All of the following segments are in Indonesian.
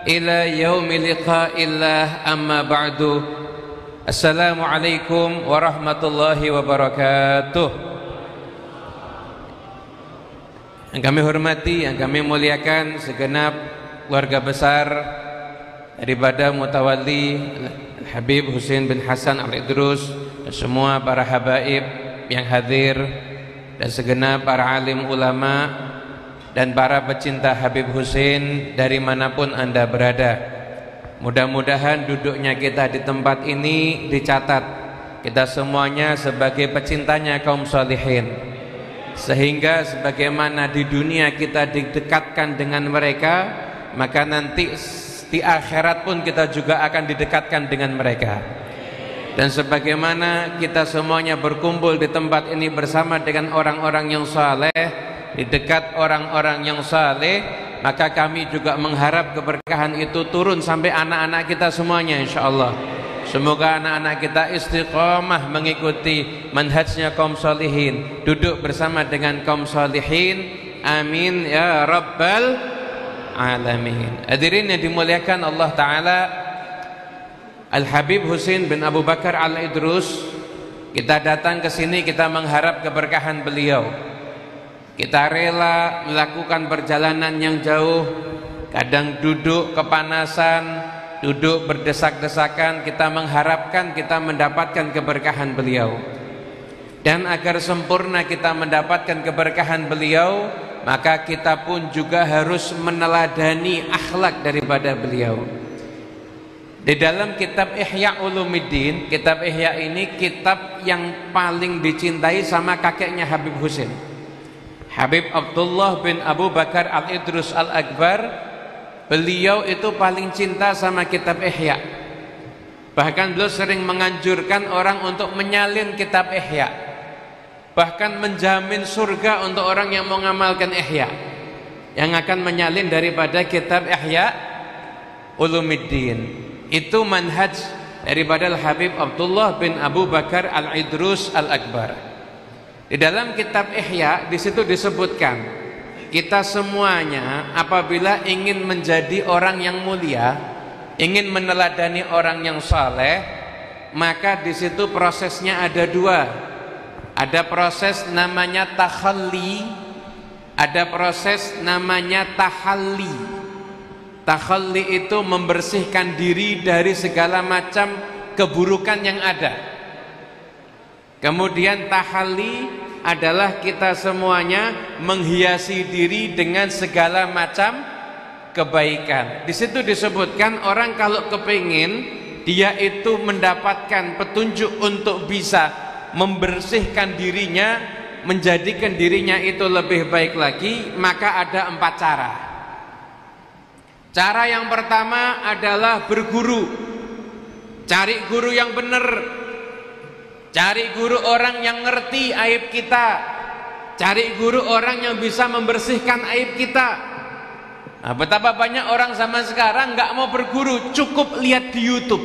إلى يوم لقاء الله أما بعد السلام عليكم ورحمة الله وبركاته. Yang kami hormati, yang kami muliakan segenap keluarga besar daripada Mutawalli Habib Husain bin Hasan Al-Idrus, dan semua para habaib yang hadir, dan segenap para alim ulama dan para pecinta Habib Husain dari manapun Anda berada. Mudah-mudahan duduknya kita di tempat ini dicatat kita semuanya sebagai pecintanya kaum salihin, sehingga sebagaimana di dunia kita didekatkan dengan mereka, maka nanti di akhirat pun kita juga akan didekatkan dengan mereka. Dan sebagaimana kita semuanya berkumpul di tempat ini bersama dengan orang-orang yang saleh, di dekat orang-orang yang saleh, maka kami juga mengharap keberkahan itu turun sampai anak-anak kita semuanya, insyaallah. Semoga anak-anak kita istiqamah mengikuti manhajnya kaum salihin, duduk bersama dengan kaum salihin. Amin ya rabbal alamin. Hadirin yang dimuliakan Allah Ta'ala, Al-Habib Husain bin Abu Bakar Al-Idrus, kita datang ke sini kita mengharap keberkahan beliau. Kita rela melakukan perjalanan yang jauh, kadang duduk kepanasan, duduk berdesak-desakan, kita mengharapkan kita mendapatkan keberkahan beliau. Dan agar sempurna kita mendapatkan keberkahan beliau, maka kita pun juga harus meneladani akhlak daripada beliau. Di dalam kitab Ihya Ulumuddin, kitab Ihya ini kitab yang paling dicintai sama kakeknya Habib Husain, Habib Abdullah bin Abu Bakar Al-Idrus Al-Akbar. Beliau itu paling cinta sama kitab Ihya. Bahkan beliau sering menganjurkan orang untuk menyalin kitab Ihya, bahkan menjamin surga untuk orang yang mengamalkan Ihya, yang akan menyalin daripada kitab Ihya Ulumuddin. Itu manhaj daripada Al-Habib Abdullah bin Abu Bakar Al-Idrus Al-Akbar. Di dalam kitab Ihya di situ disebutkan, kita semuanya apabila ingin menjadi orang yang mulia, ingin meneladani orang yang saleh, maka di situ prosesnya ada dua. Ada proses namanya takhalli, ada proses namanya tahalli. Takhalli itu membersihkan diri dari segala macam keburukan yang ada. Kemudian tahalli adalah kita semuanya menghiasi diri dengan segala macam kebaikan. Di situ disebutkan orang kalau kepingin dia itu mendapatkan petunjuk untuk bisa membersihkan dirinya, menjadikan dirinya itu lebih baik lagi, maka ada 4 cara. Cara yang pertama adalah berguru. Cari guru yang benar. Cari guru orang yang ngerti aib kita. Cari guru orang yang bisa membersihkan aib kita. Nah, betapa banyak orang zaman sekarang nggak mau berguru, cukup lihat di YouTube.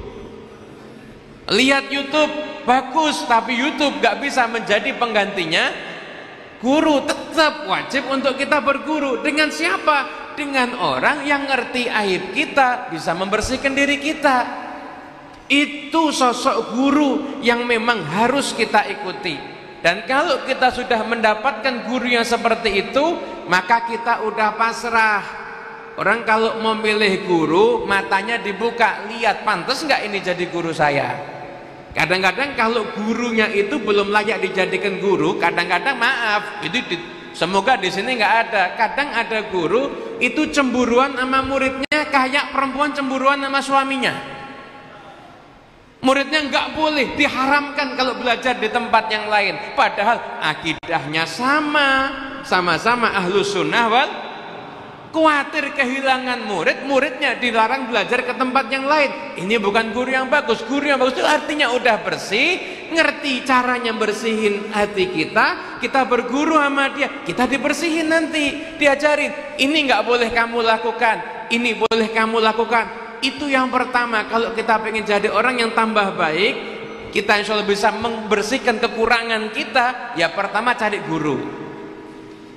Lihat YouTube bagus, tapi YouTube nggak bisa menjadi penggantinya guru. Tetap wajib untuk kita berguru. Dengan siapa? Dengan orang yang ngerti aib kita, bisa membersihkan diri kita. Itu sosok guru yang memang harus kita ikuti. Dan kalau kita sudah mendapatkan guru yang seperti itu, maka kita udah pasrah. Orang kalau memilih guru, matanya dibuka, lihat pantas nggak ini jadi guru saya. Kadang-kadang kalau gurunya itu belum layak dijadikan guru, kadang-kadang maaf, itu semoga di sini nggak ada. Kadang ada guru itu cemburuan sama muridnya kayak perempuan cemburuan sama suaminya. Muridnya nggak boleh, diharamkan kalau belajar di tempat yang lain. Padahal akidahnya sama-sama ahlu sunnah wal. Khawatir kehilangan murid, muridnya dilarang belajar ke tempat yang lain. Ini bukan guru yang bagus. Guru yang bagus itu artinya udah bersih, ngerti caranya bersihin hati kita. Kita berguru sama dia, kita dibersihin nanti, diajarin. Ini nggak boleh kamu lakukan, ini boleh kamu lakukan. Itu yang pertama. Kalau kita pengen jadi orang yang tambah baik, kita insya Allah bisa membersihkan kekurangan kita, ya pertama cari guru.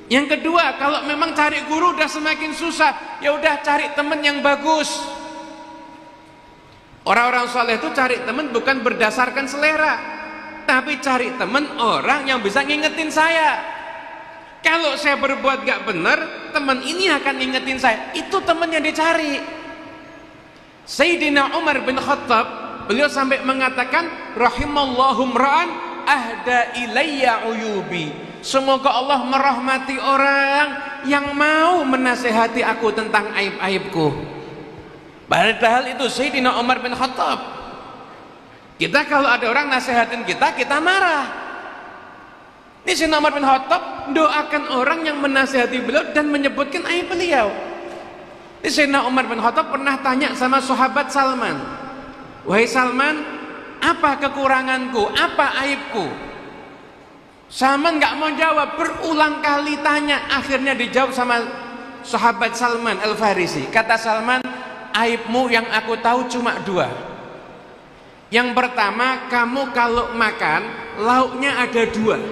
Yang kedua, kalau memang cari guru udah semakin susah, ya udah cari teman yang bagus. Orang-orang soleh itu cari teman bukan berdasarkan selera, tapi cari teman orang yang bisa ngingetin saya. Kalau saya berbuat gak benar, teman ini akan ngingetin saya. Itu teman yang dicari. Sayyidina Umar bin Khattab, beliau sampai mengatakan, rahimallahu mra'an ahda ilayya uyubi. Semoga Allah merahmati orang yang mau menasehati aku tentang aib-aibku. Padahal itu Sayyidina Umar bin Khattab. Kita kalau ada orang nasehatin kita, kita marah. Ini Sayyidina Umar bin Khattab doakan orang yang menasehati beliau dan menyebutkan aib beliau. Ini Sayyidina Umar bin Khattab pernah tanya sama sahabat Salman, wahai Salman, apa kekuranganku, apa aibku? Salman nggak mau jawab, berulang kali tanya, akhirnya dijawab sama sahabat Salman Al-Farisi. Kata Salman, aibmu yang aku tahu cuma dua. Yang pertama, kamu kalau makan lauknya ada dua,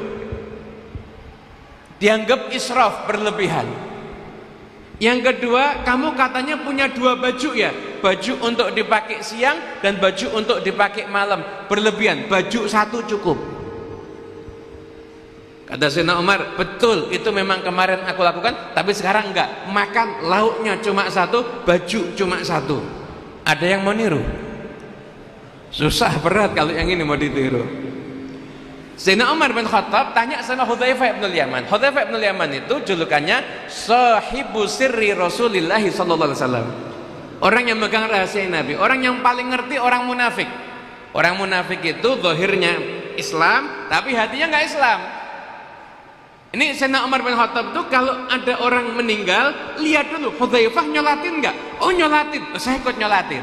dianggap israf, berlebihan. Yang kedua, kamu katanya punya dua baju ya, baju untuk dipakai siang dan baju untuk dipakai malam, berlebihan, baju satu cukup. Kata Sayyidina Umar, betul, itu memang kemarin aku lakukan, tapi sekarang enggak. Makan lauknya cuma satu, baju cuma satu. Ada yang mau niru? Susah, berat kalau yang ini mau ditiru. Sayyidina Umar bin Khattab tanya sama Hudzaifah bin Yaman. Hudzaifah bin Yaman itu julukannya sahibu sirri Rasulillah sallallahu alaihi wasallam. Orang yang megang rahasia Nabi, orang yang paling ngerti orang munafik. Orang munafik itu zahirnya Islam, tapi hatinya enggak Islam. Ini Sayyidina Umar bin Khattab tuh kalau ada orang meninggal, lihat dulu Hudzaifah nyolatin enggak? Oh nyolatin, saya ikut nyolatin.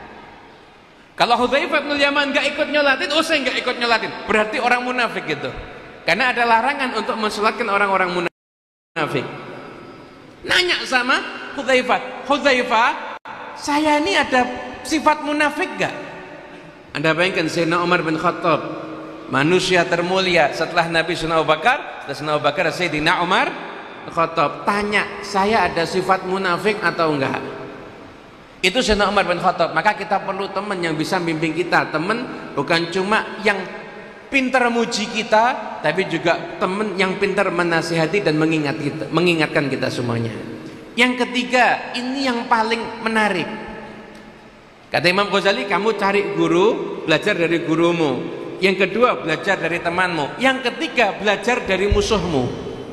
Kalau Hudzaifah bin Yaman enggak ikut nyolatin, oh saya enggak ikut nyolatin. Berarti orang munafik gitu. Karena ada larangan untuk mensolatkan orang-orang munafik. Nanya sama Hudzaifah, Hudzaifah, saya ini ada sifat munafik enggak? Anda bayangkan Sayyidina Umar bin Khattab, manusia termulia setelah Nabi Sayyidina Abu Bakar, setelah Abu Bakar Sayyidina Umar Khattab, tanya, saya ada sifat munafik atau enggak? Itu Sayyidina Umar bin Khattab. Maka kita perlu teman yang bisa bimbing kita. Teman bukan cuma yang pintar muji kita, tapi juga teman yang pintar menasihati dan mengingatkan kita semuanya. Yang ketiga, ini yang paling menarik. Kata Imam Ghazali, kamu cari guru, belajar dari gurumu. Yang kedua, belajar dari temanmu. Yang ketiga, belajar dari musuhmu.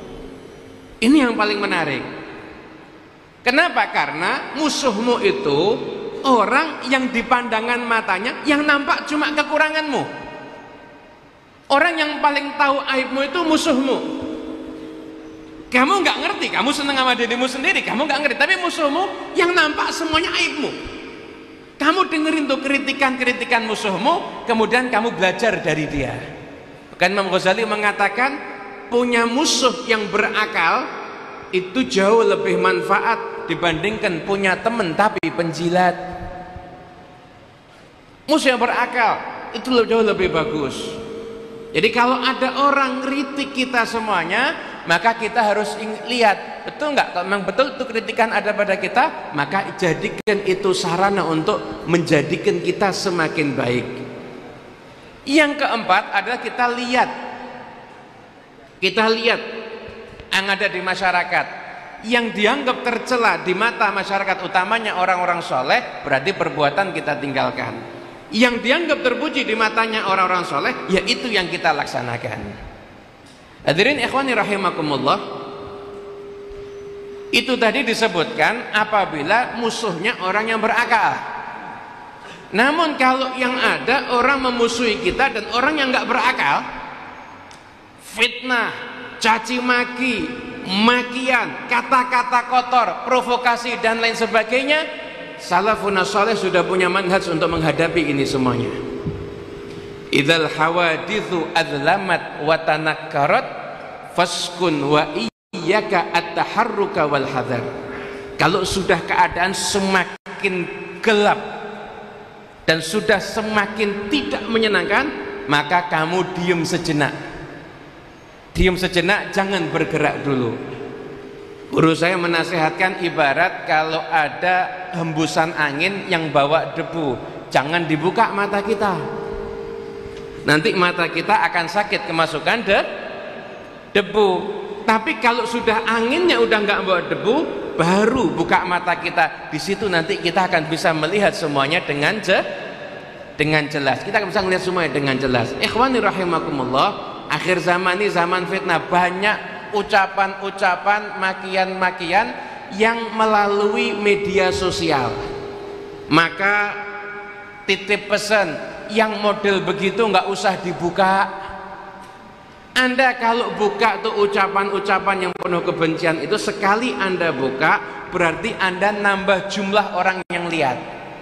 Ini yang paling menarik. Kenapa? Karena musuhmu itu orang yang di pandangan matanya yang nampak cuma kekuranganmu. Orang yang paling tahu aibmu itu musuhmu. Kamu nggak ngerti, kamu seneng sama dirimu sendiri, kamu nggak ngerti. Tapi musuhmu yang nampak semuanya aibmu. Kamu dengerin tuh kritikan-kritikan musuhmu, kemudian kamu belajar dari dia. Bukan Imam Ghazali mengatakan, punya musuh yang berakal itu jauh lebih manfaat dibandingkan punya teman tapi penjilat. Musuh yang berakal itu jauh lebih bagus. Jadi kalau ada orang kritik kita semuanya, maka kita harus lihat, betul nggak? Kalau memang betul itu kritikan ada pada kita, maka jadikan itu sarana untuk menjadikan kita semakin baik. Yang keempat adalah kita lihat yang ada di masyarakat, yang dianggap tercela di mata masyarakat, utamanya orang-orang soleh, berarti perbuatan kita tinggalkan. Yang dianggap terpuji di matanya orang-orang soleh, yaitu yang kita laksanakan. Hadirin ikhwani rahimakumullah, itu tadi disebutkan apabila musuhnya orang yang berakal. Namun kalau yang ada orang memusuhi kita dan orang yang nggak berakal, fitnah, caci maki, makian, kata-kata kotor, provokasi dan lain sebagainya, salafun saleh sudah punya manhaj untuk menghadapi ini semuanya. Idzal hawaditsu adlamat wa tanakkarat faskun wa iyyaka at-taharruka wal hadar. Kalau sudah keadaan semakin gelap dan sudah semakin tidak menyenangkan, maka kamu diam sejenak. Diam sejenak, jangan bergerak dulu. Guru saya menasehatkan ibarat kalau ada hembusan angin yang bawa debu, jangan dibuka mata kita. Nanti mata kita akan sakit kemasukan debu. Tapi kalau sudah anginnya udah nggak bawa debu, baru buka mata kita. Di situ nanti kita akan bisa melihat semuanya dengan jelas. Kita akan bisa melihat semuanya dengan jelas. Ikhwani rahimakumullah, akhir zaman ini zaman fitnah, banyak ucapan-ucapan, makian-makian yang melalui media sosial. Maka titip pesan, yang model begitu nggak usah dibuka. Anda kalau buka tuh ucapan-ucapan yang penuh kebencian itu, sekali Anda buka berarti Anda nambah jumlah orang yang lihat.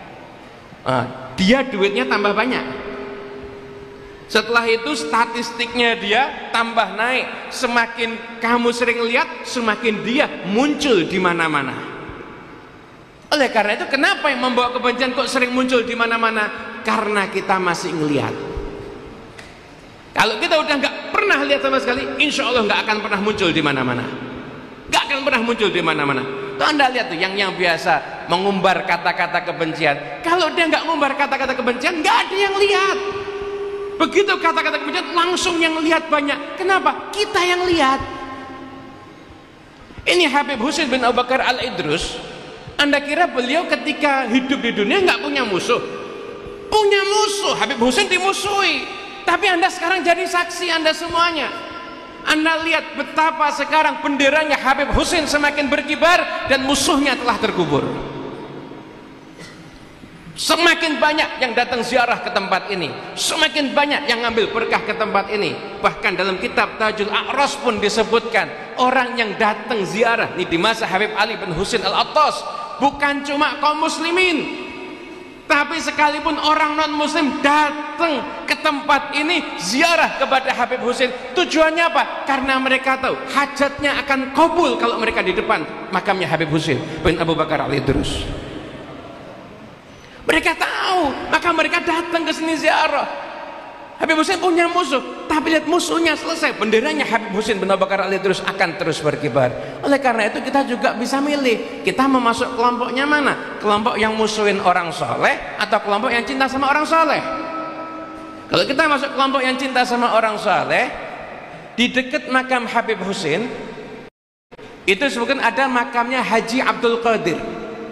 Dia duitnya tambah banyak. Setelah itu statistiknya dia tambah naik. Semakin kamu sering lihat, semakin dia muncul di mana-mana. Oleh karena itu, kenapa yang membawa kebencian kok sering muncul di mana-mana? Karena kita masih ngelihat. Kalau kita udah nggak pernah lihat sama sekali, insya Allah nggak akan pernah muncul di mana-mana. Nggak akan pernah muncul di mana-mana. Tuh Anda lihat tuh yang biasa mengumbar kata-kata kebencian. Kalau dia nggak ngumbar kata-kata kebencian, nggak ada yang lihat. Begitu kata-kata kebencian, langsung yang lihat banyak. Kenapa? Kita yang lihat. Ini Habib Husin bin Abu Bakar Al-Idrus. Anda kira beliau ketika hidup di dunia nggak punya musuh? Punya musuh. Habib Husin dimusuhi. Tapi Anda sekarang jadi saksi, Anda semuanya. Anda lihat betapa sekarang benderanya Habib Husin semakin berkibar dan musuhnya telah terkubur. Semakin banyak yang datang ziarah ke tempat ini, semakin banyak yang ngambil berkah ke tempat ini. Bahkan dalam kitab Tajul A'ras pun disebutkan, orang yang datang ziarah ini di masa Habib Ali bin Husin Al-Attas bukan cuma kaum muslimin, tapi sekalipun orang non muslim datang ke tempat ini ziarah kepada Habib Husin. Tujuannya apa? Karena mereka tahu hajatnya akan kabul kalau mereka di depan makamnya Habib Husin bin Abu Bakar Al-Idrus. Mereka tahu, maka mereka datang ke sini ziarah. Habib Husin punya musuh, tapi lihat musuhnya selesai, benderanya Habib Husin bin Abu Bakar Al-Idrus akan terus berkibar. Oleh karena itu kita juga bisa milih, kita mau masuk kelompoknya mana? Kelompok yang musuhin orang soleh atau kelompok yang cinta sama orang soleh? Kalau kita masuk kelompok yang cinta sama orang soleh, di dekat makam Habib Husin itu sebutkan ada makamnya Haji Abdul Qadir.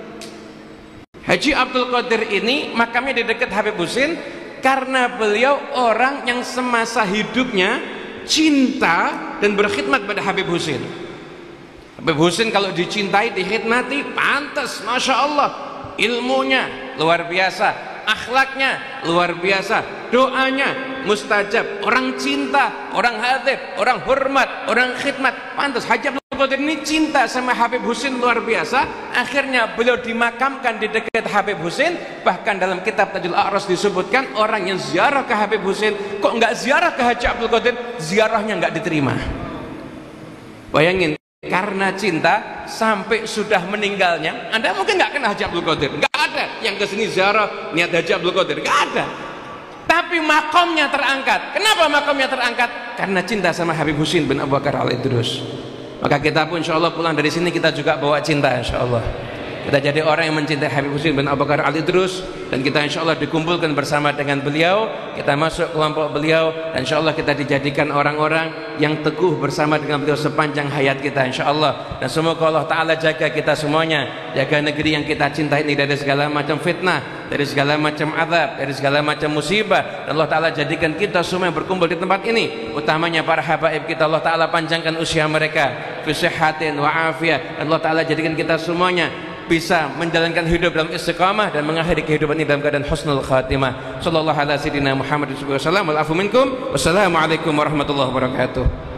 Haji Abdul Qadir ini makamnya di dekat Habib Husin karena beliau orang yang semasa hidupnya cinta dan berkhidmat pada Habib Husin. Habib Husin kalau dicintai, dikhidmati, pantas, Masya Allah. Ilmunya luar biasa, akhlaknya luar biasa, doanya mustajab, orang cinta, orang hadib, orang hormat, orang khidmat, pantas. Haji Abdul Qadir ini cinta sama Habib Husin luar biasa. Akhirnya beliau dimakamkan di dekat Habib Husin. Bahkan dalam kitab Tajul A'ras disebutkan, orang yang ziarah ke Habib Husin kok nggak ziarah ke Haji Abdul Qadir, ziarahnya nggak diterima. Bayangin, karena cinta sampai sudah meninggalnya, Anda mungkin nggak kenal Haji Abdul Qadir, nggak ada yang kesini ziarah niat Haji Abdul Qadir, nggak ada. Tapi makamnya terangkat. Kenapa makamnya terangkat? Karena cinta sama Habib Husin bin Abu Bakar Al-Idrus. Maka kita pun insya Allah pulang dari sini kita juga bawa cinta, insya Allah. Kita jadi orang yang mencintai Habib Husin bin Abu Bakar Al-Idrus, dan kita insya Allah dikumpulkan bersama dengan beliau. Kita masuk kelompok beliau, dan insya Allah kita dijadikan orang-orang yang teguh bersama dengan beliau sepanjang hayat kita, insya Allah. Dan semoga Allah Ta'ala jaga kita semuanya, jaga negeri yang kita cintai ini dari segala macam fitnah, dari segala macam azab, dari segala macam musibah. Dan Allah Ta'ala jadikan kita semua yang berkumpul di tempat ini, utamanya para habaib kita, Allah Ta'ala panjangkan usia mereka fi sihhatin wa afiyah. Dan Allah Ta'ala jadikan kita semuanya bisa menjalankan hidup dalam istiqamah dan mengakhiri kehidupan ini dalam keadaan husnul khatimah. Sallallahu ala sayyidina Muhammad sallallahu alaihi wasallam. Wal afu minkum. Wassalamualaikum warahmatullahi wabarakatuh.